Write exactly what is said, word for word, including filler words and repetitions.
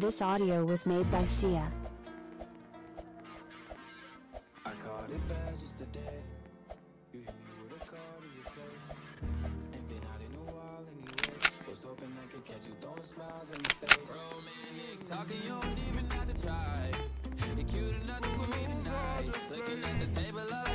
This audio was made by Sia. I caught it bad just today. You hit me with a call to your place. Ain't been out in a while anyway. Was hoping I could catch you throwing smiles in my face. Romantic talking, you don't even have to try. You're cute enough for me tonight. Looking at the table, all